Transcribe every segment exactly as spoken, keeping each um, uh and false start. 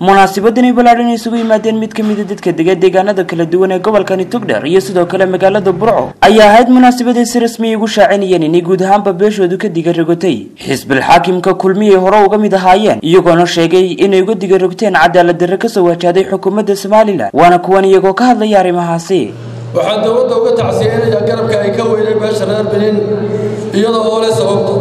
munaasabadani balaaran isugu yimaadeen mid kamid ah dadka deegaanada kala duwan ee gobolka Togdheer iyo sidoo kale magaalada Burco ayaa ahayd munaasabad si rasmi ah ugu shaacinayeen in guud ahaanba beeshoodu ka digarogotay xisbil xaakimka kulmiye hore uga mid ahaayeen iyagoo sheegay inay uga digarogteen cadaalad darro ka soo wajahday xukuumadda Soomaaliland waana kuwan iyagoo ka hadlaya arrimahaasi waxaan dawladda uga tacsiyeynaya garabka ay ka weynay beesha reer Benin iyadoo oo leh sababto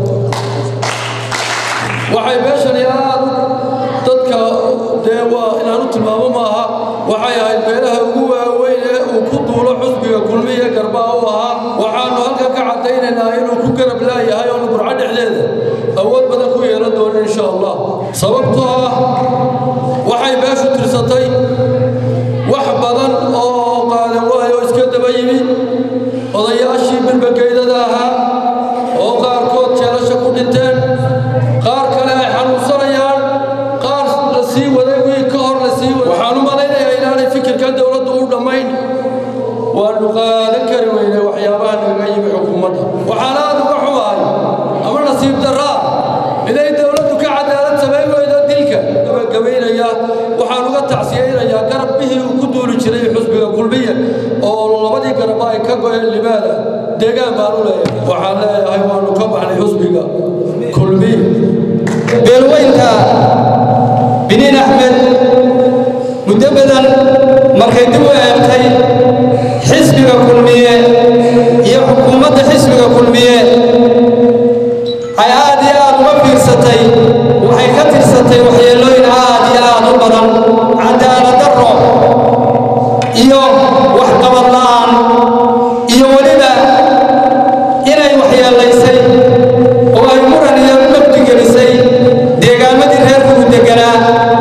waxay beeshan yaad dadka deewa inaanu tilmaamo maaha waxay ahayd beelaha ugu waaweyn ee uu ku duulo xusbiga kulmiye garbaa u ahaa waxaanu halka ka cadaynaynaa inuu ku garab laayahay oo Burco dhexdeeda awood badan ku yeelan doono insha Allah sababtoo ah waxay beeshu tirsatay wax badan oo qaadan waayo iska daba yimi odayaashii bilbageydada ahaa oo qaarkood jeelasha ku dhinteen qaar kale ay xanuunsanayaan qaar la sii waday wii ka hor la sii waday waxaan u malaynayaa inaanay fikirka dawladdu u dhammayn waanu qaadan kari weynay waxyaabaha naga yimi xukuumadda waxaan aad uga xumahay ama nasiib darraa inay dawladdu ka cadaalad samayn weydo dilka gabagabaynaya waxaan uga tacsiyeynayaa garab bihii uu ku duuli jiray xusbiga kulmiye oo labadii garab ay ka go'een limaada deegaan baan u leeyahay waxaan leeyahay waanu ka baxnay xusbiga kulmiye beelweynka Benin Ahmed muddo badan markay dib u eegtay xisbiga kulmiye iyo xukuumadda xisbiga kulmiye ay aad iyo aad uga fiirsatay waxay ka tirsatay waxyeelooyin aad iyo aad u badan cadaalad darro iyo wax qabad la'aan iyo weliba inay waxyeelaysay oo ay muran iyo mugdi gelisay deegaamadii reerku deganaa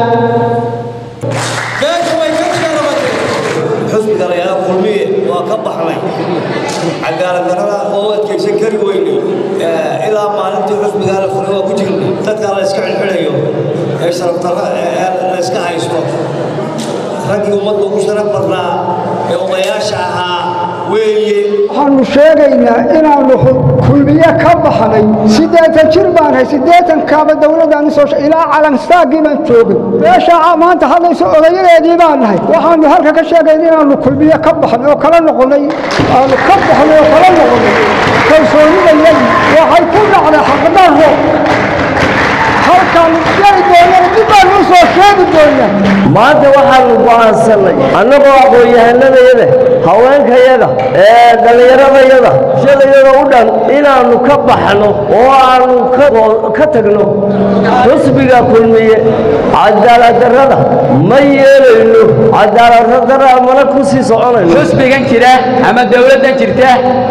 beeshu way ka sharabatay xusbiga reer kulmiye waa ka baxnay cadaalad darrada oo adkeysan kari weynay ilaa maalintii xusbiga la furay waa ku jirnay dadka la iska xilxirayo ee sharaftarra la iska haysto raggii ummadda ugu sharaf badnaa ee odayaasha ahaa weeye waxaanu sheegaynaa inaanu kulmiye ka baxnay siddeetan jir baan hay siddeetan kaaba dawladdaani soo ilaa calansaagii baan joogay beesha maanta hadlayso odayadeedii baan nahay waxaanu halka ka sheegaynaa inaanu kulmiye ka baxnay oo kala noqonnay aanu ka baxnay oo kala noqonnay kalsoonidayadii waxay ku dhacday xaqdarro halkan jari doonaan dib baan u soo sheegi doonaa maanta waxaanu go'aansanay annagoo aqoon-yahanadayada haweenkayada ee dhallinyaradayada shadayada u dhan inaannu ka baxno oo aanu ka tagno xusbiga kulmiye cadaaladdarrada ma yeelayno cadaaladdarra mana ku sii soconayno xusbigan jira ama dawladdan jirta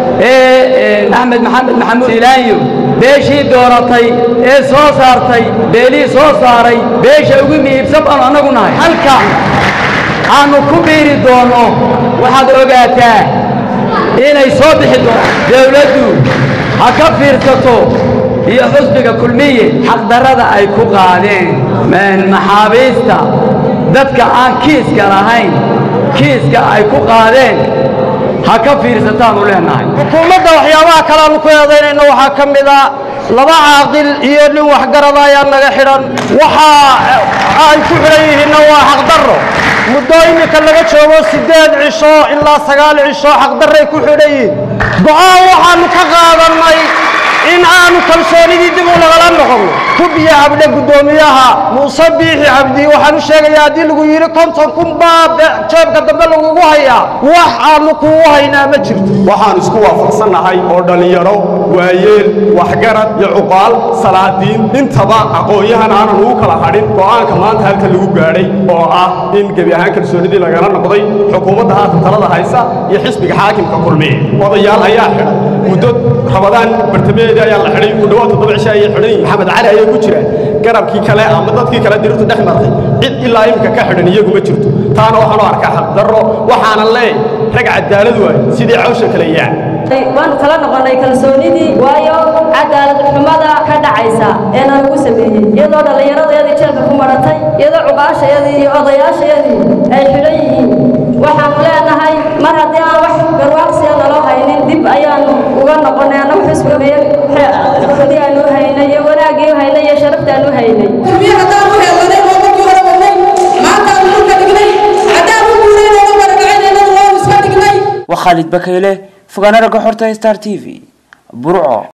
ee axmed maxamed maxamuud ilaanyo beeshii dooratay ee soo saartay beelii soo saaray beesha ugu miibsan baan anagu nahay halka aanu ku biiri doono waxaad ogaataa inay soo bixi doonto dawladdu ha ka fiirsato iyo xusbiga kulmiye xaqdarrada ay ku qaadeen maxaabiista dadka aan kiiska lahayn kiiska ay ku qaadeen ha ka fiirsataanu leenahay xukuumadda waxyaabaha kale aanu ku eedaynayno waxaa ka mid ah laba caaqil iyo nin waxgarada ayaa naga xidhan waxa ay ku xidhan yihiinna waa xaqdarro muddo iminka laga joogo siddeed cisho ilaa sagaal cisho xaqdarray ku xidhan yihiin go'aan waxaanu ka qaadannay in aanu kalsoonidii dib u lagala noqono kubiya cabde guddoomiyaha muuse biixi cabdi waxaan u sheegayaa haddii lagu yidhi konton kun baa jeebka dambe lagugu hayaa wax aanu kugu haynaa ma jirto waxaan isku waafaqsannahay oo dhallinyaro waayeel waxgarad iyo cuqaal salaadiin intaba aqoon-yahan aanan ugu kala hadhin go'aanka maanta halka lagu gaadhay oo ah in gebi ahaan kalsoonidii lagala noqday xukuumadda haatan talada haysa iyo xisbiga xaakimka kulmiye odayaal ayaa xidhan muddo rabadaan bartame ayaa la xidhay ku dhawaad toddoba cisho ayay xidhan maxamed cali ayaa ku jira garabkii kale ama dadkii kale dirtu dhex martay cid ilaa imka ka xidhan iyagu ma jirto taana waxaan u arkaa xaq darro waxaana leeyahay rag cadaalad waay sidii cawsha kale yaa waanu kala noqonay kalsoonidii waayo cadaalad xumada ka dhacaysa ee aan ugu sameeyay iyadoo dhallinyaradayadii jeelka ku maratay iyadoo cuqaashayadii iyo odayaashayadii ay xidhan yihiin waxaanu leenahay mar haddii aan wax garwaaqsiya naloo haynin dib ayaanu uga noqonay annagu xisbiga aanu haynay iyo wanaagii haynay iyo sharaftaanu haynay وخالد بكيله فقنا رجع حرطة ستار تي في برعو.